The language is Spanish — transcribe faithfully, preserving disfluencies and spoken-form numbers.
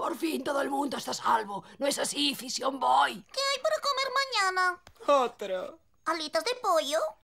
Por fin todo el mundo está a salvo. ¿No es así, Fission Boy? ¿Qué hay para comer mañana? Otro. ¿Alitas de pollo?